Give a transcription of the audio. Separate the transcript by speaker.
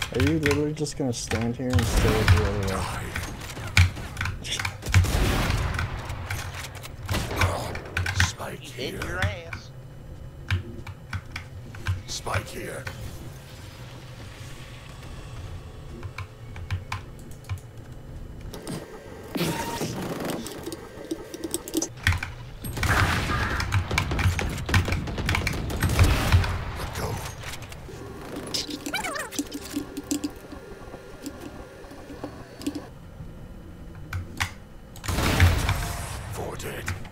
Speaker 1: Are you literally just gonna stand here and stare at the other way?
Speaker 2: Spike
Speaker 3: Hit
Speaker 2: here.
Speaker 3: your ass.
Speaker 2: Spike here. Go. 4 dead.